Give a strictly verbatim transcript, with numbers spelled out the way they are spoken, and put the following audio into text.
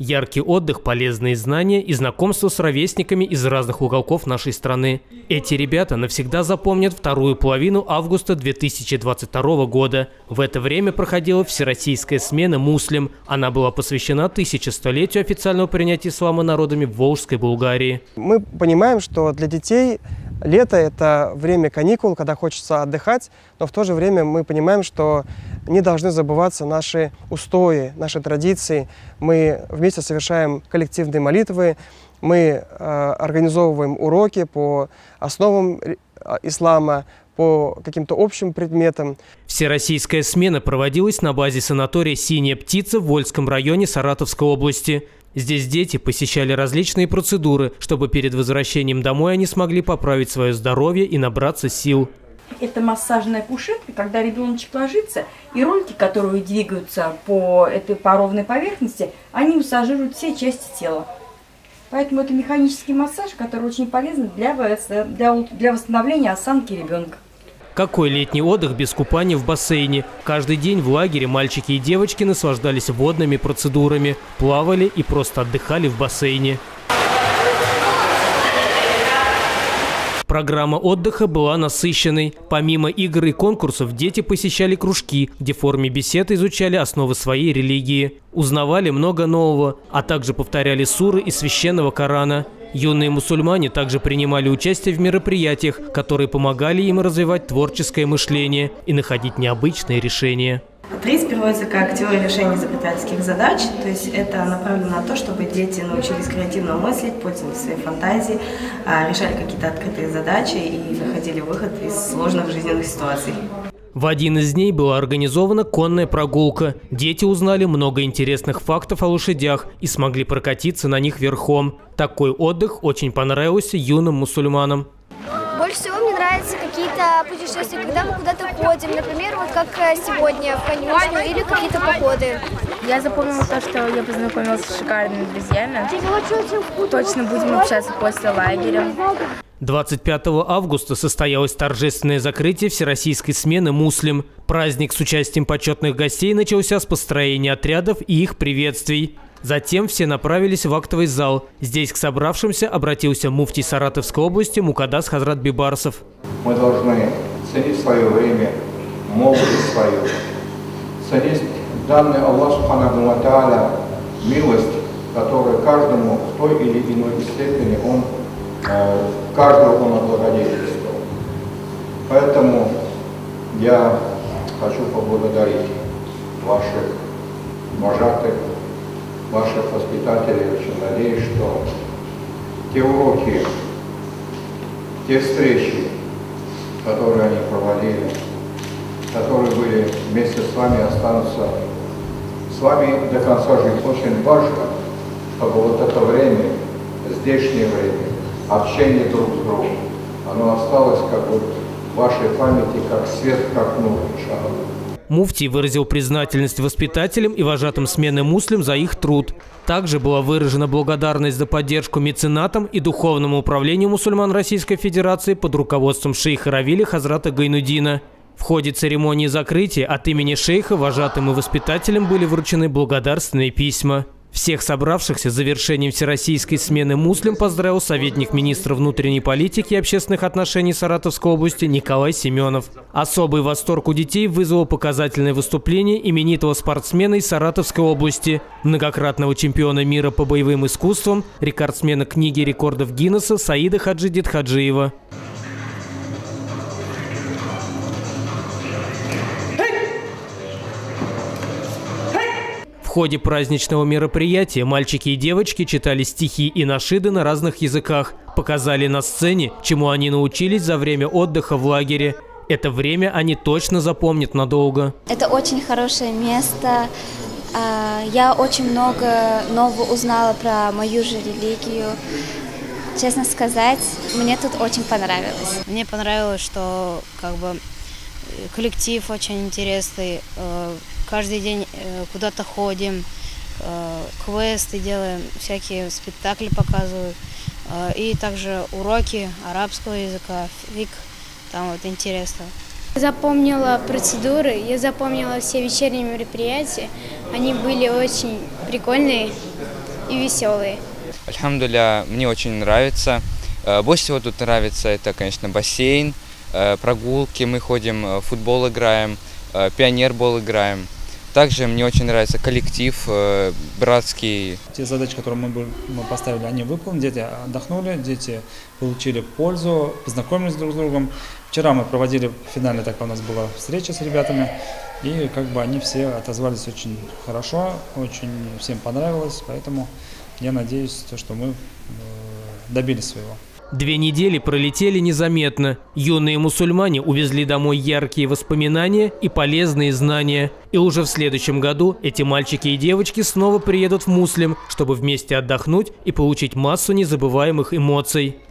Яркий отдых, полезные знания и знакомство с ровесниками из разных уголков нашей страны. Эти ребята навсегда запомнят вторую половину августа две тысячи двадцать второго года. В это время проходила всероссийская смена «Муслим». Она была посвящена тысячелетию официального принятия ислама народами Волжской Булгарии. Мы понимаем, что для детей лето – это время каникул, когда хочется отдыхать, но в то же время мы понимаем, что не должны забываться наши устои, наши традиции. Мы вместе совершаем коллективные молитвы, мы э, организовываем уроки по основам ислама, по каким-то общим предметам. Всероссийская смена проводилась на базе санатория «Синяя птица» в Вольском районе Саратовской области. Здесь дети посещали различные процедуры, чтобы перед возвращением домой они смогли поправить свое здоровье и набраться сил. Это массажная кушетка, когда ребеночек ложится, и ролики, которые двигаются по этой по ровной поверхности, они массажируют все части тела. Поэтому это механический массаж, который очень полезен для, для, для восстановления осанки ребенка. Какой летний отдых без купания в бассейне? Каждый день в лагере мальчики и девочки наслаждались водными процедурами, плавали и просто отдыхали в бассейне. Программа отдыха была насыщенной. Помимо игр и конкурсов, дети посещали кружки, где в форме бесед изучали основы своей религии. Узнавали много нового, а также повторяли суры из священного Корана. Юные мусульмане также принимали участие в мероприятиях, которые помогали им развивать творческое мышление и находить необычные решения. ТРИЗ переводится как теория решения изобретательских задач, то есть это направлено на то, чтобы дети научились креативно мыслить, пользовались своей фантазией, решали какие-то открытые задачи и находили выход из сложных жизненных ситуаций. В один из дней была организована конная прогулка. Дети узнали много интересных фактов о лошадях и смогли прокатиться на них верхом. Такой отдых очень понравился юным мусульманам. Больше всего мне нравятся какие-то путешествия, когда мы куда-то ходим, например, вот как сегодня в конюшню или какие-то походы. Я запомнила то, что я познакомилась с шикарными друзьями. Точно будем общаться после лагеря. двадцать пятого августа состоялось торжественное закрытие всероссийской смены «Муслим». Праздник с участием почетных гостей начался с построения отрядов и их приветствий. Затем все направились в актовый зал. Здесь к собравшимся обратился муфтий Саратовской области Мукаддас Хазрат Бибарсов. Мы должны ценить свое время, молодость свою, ценить данную Аллаху Субханаху ва Тааля милость, которая каждому в той или иной степени он, э, каждого он облагодетельствовал. Поэтому я хочу поблагодарить ваших вожатых, ваших воспитателей. Очень надеюсь, что те уроки, те встречи, которые они проводили, которые были вместе с вами, останутся с вами до конца жизни. Очень важно, чтобы вот это время, здешнее время, общение друг с другом, оно осталось как вот в вашей памяти, как свет, как нур, иншаллах. Муфтий выразил признательность воспитателям и вожатым смены «Муслим» за их труд. Также была выражена благодарность за поддержку меценатам и духовному управлению мусульман Российской Федерации под руководством шейха Равили Хазрата Гайнуддина. В ходе церемонии закрытия от имени шейха вожатым и воспитателям были вручены благодарственные письма. Всех собравшихся с завершением всероссийской смены «Муслим» поздравил советник министра внутренней политики и общественных отношений Саратовской области Николай Семенов. Особый восторг у детей вызвало показательное выступление именитого спортсмена из Саратовской области, многократного чемпиона мира по боевым искусствам, рекордсмена книги рекордов Гиннесса Саида Хаджи Детхаджиева. В ходе праздничного мероприятия мальчики и девочки читали стихи и нашиды на разных языках, показали на сцене, чему они научились за время отдыха в лагере. Это время они точно запомнят надолго. Это очень хорошее место. Я очень много нового узнала про мою же религию. Честно сказать, мне тут очень понравилось. Мне понравилось, что как бы коллектив очень интересный. Каждый день куда-то ходим, квесты делаем, всякие спектакли показывают. И также уроки арабского языка, фик, там вот интересно. Запомнила процедуры, я запомнила все вечерние мероприятия. Они были очень прикольные. и веселые. Альхамдулилля, мне очень нравится. Больше всего тут нравится это, конечно, бассейн, прогулки, мы ходим, в футбол играем, пионербол играем. Также мне очень нравится коллектив братский. Те задачи, которые мы поставили, они выполнены. Дети отдохнули, дети получили пользу, познакомились друг с другом. Вчера мы проводили финальная такая у нас была встреча с ребятами. И как бы они все отозвались очень хорошо, очень всем понравилось. Поэтому я надеюсь, что мы добились своего. Две недели пролетели незаметно. Юные мусульмане увезли домой яркие воспоминания и полезные знания. И уже в следующем году эти мальчики и девочки снова приедут в Муслим, чтобы вместе отдохнуть и получить массу незабываемых эмоций.